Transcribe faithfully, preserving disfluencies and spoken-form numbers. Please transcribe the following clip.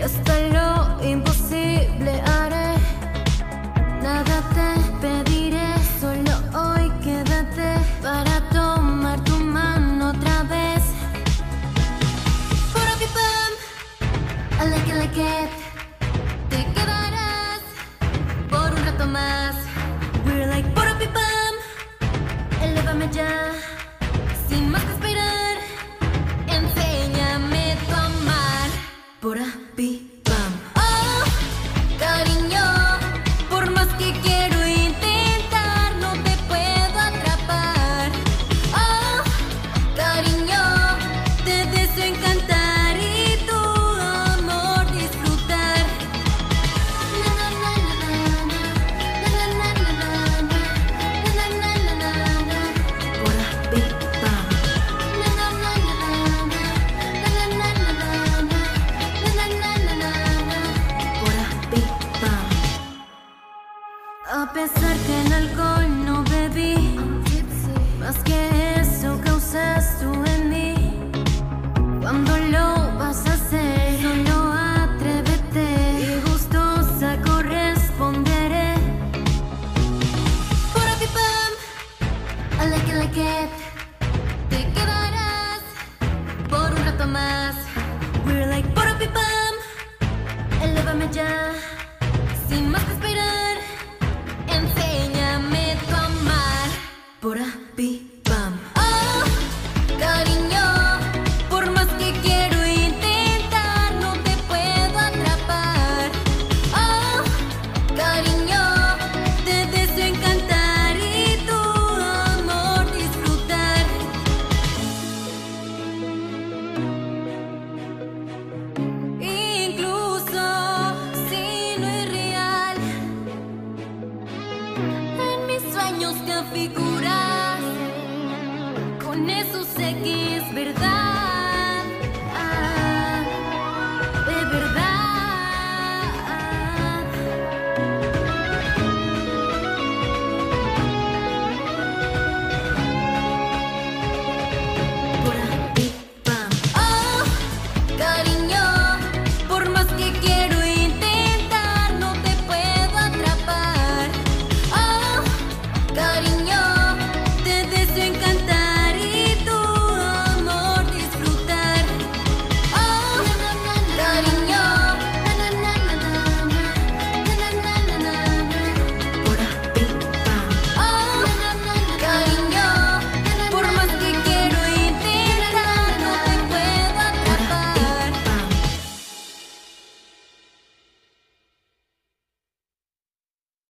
hasta lo imposible haré. Nada te pediré, solo hoy quédate para tomar tu mano otra vez. Pura pipam, I like it, like it. Te quedarás por un rato más. We're like pura pipam, elévame ya, sin más que esperar. Enséñame tu amar. Pura pipam. Oh, cariño, por más que quiero intentar, no te puedo atrapar. Oh, cariño, te deseo encantar y tu amor disfrutar. Na na na na na, na na na na na, na na na na na. Pura pipam. Na na na na na, na na na na na, na na na na na. Pura pipam. A pesar que el alcohol no bebí, más que eso causas tú en mí. Cuando lo vas a hacer, solo atrévete y gustosa corresponderé. Pura pipam, I like it, like it. Te quedarás por un rato más. We're like pura pipam, elévame ya.